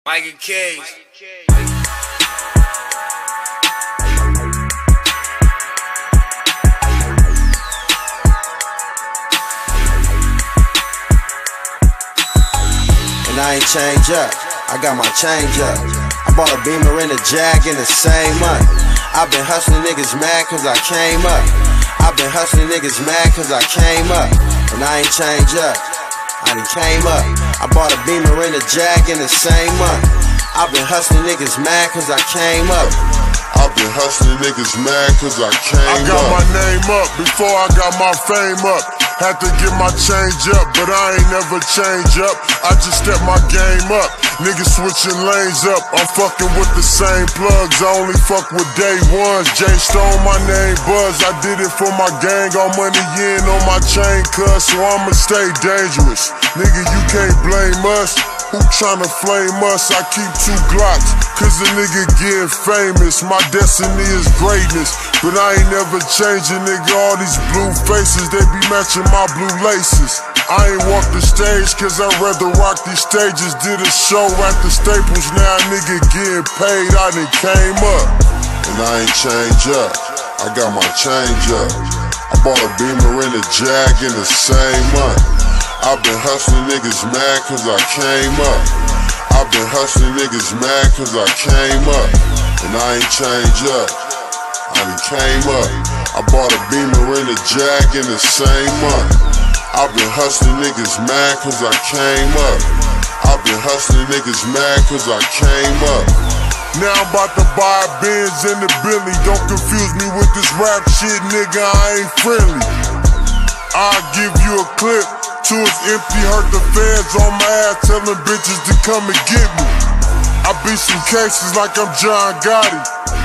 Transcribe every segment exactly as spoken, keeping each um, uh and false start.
Mikey Cage. And I ain't change up, I got my change up. I bought a Beamer and a Jag in the same month. I've been hustling niggas mad cause I came up. I've been hustling niggas mad cause I came up. And I ain't change up, I done came up. I bought a Beamer and a Jag in the same month. I've been hustling niggas mad cause I came up. I've been hustling niggas mad cause I came up. I got up. my name up before I got my fame up. Had to get my change up, but I ain't never change up. I just stepped my game up. Niggas switching lanes up. I'm fucking with the same plugs. I only fuck with day ones. Jay Stone, my name Buzz. I did it for my gang. All money in on my chain, cuz, so I'ma stay dangerous. Nigga, you can't blame us. Who tryna flame us? I keep two Glocks, cause a nigga getting famous. My destiny is greatness, but I ain't never changing, nigga. All these blue faces, they be matching my blue laces. I ain't walk the stage, cause I'd rather rock these stages. Did a show at the Staples, now a nigga getting paid. I done came up, and I ain't change up. I got my change up. I bought a Beamer and a Jag in the same month. I've been hustling niggas mad cause I came up. I've been hustling niggas mad cause I came up. And I ain't change up, I done came up. I bought a Beamer and a Jag in the same month. I've been hustling niggas mad cause I came up. I've been hustling niggas mad cause I came up. Now I'm about to buy a Benz and a Bentley. Don't confuse me with this rap shit, nigga, I ain't friendly. I'll give you a clip till it's empty, hurt the feds on my ass, telling bitches to come and get me. I beat some cases like I'm John Gotti.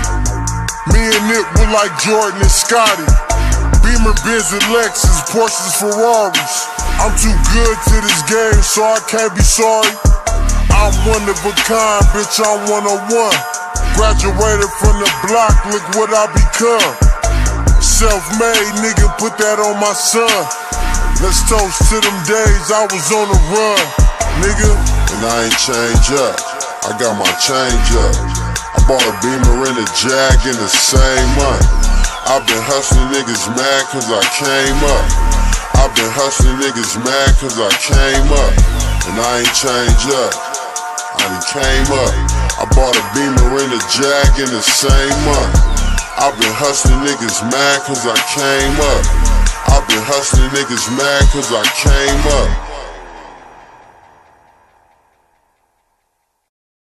Me and Nick were like Jordan and Scotty. Beamer, Benz and Lexus, Porsches, Ferraris. I'm too good to this game, so I can't be sorry. I'm one of a kind, bitch, I'm one oh one. Graduated from the block, look what I become. Self-made, nigga, put that on my son. Let's toast to them days I was on the run, nigga. And I ain't change up, I got my change up. I bought a Beamer and a Jag in the same month. I've been hustling niggas mad cause I came up. I've been hustling niggas mad cause I came up. And I ain't change up, I done came up. I bought a Beamer and a Jag in the same month. I've been hustling niggas mad cause I came up. I've been hustling niggas mad cause I came up.